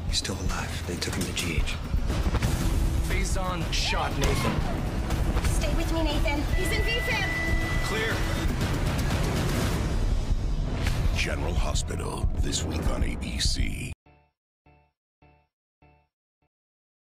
He's still alive. They took him to GH. Faison shot Nathan. Stay with me, Nathan. He's in VFib. Clear. General Hospital, this week on ABC.